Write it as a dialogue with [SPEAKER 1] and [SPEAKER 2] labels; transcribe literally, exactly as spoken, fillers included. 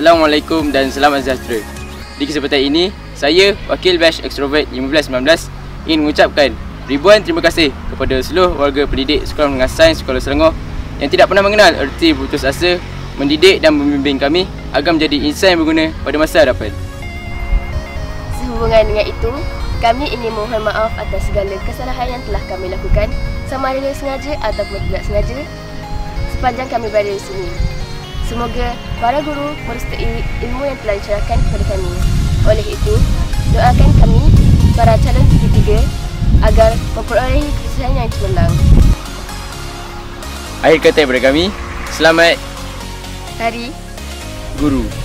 [SPEAKER 1] Assalamualaikum dan selamat sejahtera. Di kesempatan ini, saya, Wakil Batch Extrovert lima belas sembilan belas ingin mengucapkan ribuan terima kasih kepada seluruh warga pendidik Sekolah Menengah Sains Sekolah Selangor yang tidak pernah mengenal erti putus asa, mendidik dan membimbing kami agar menjadi insan yang berguna pada masa hadapan.
[SPEAKER 2] Sehubungan dengan itu, kami ingin mohon maaf atas segala kesalahan yang telah kami lakukan, sama ada sengaja ataupun tidak sengaja, sepanjang kami berada di sini. Semoga para guru merestui ilmu yang telah dicerahkan kepada kami. Oleh itu, doakan kami, para calon P T tiga, agar memperolehi kesuksesan yang cemerlang.
[SPEAKER 1] Akhir kata daripada kami, selamat
[SPEAKER 2] Hari
[SPEAKER 1] Guru.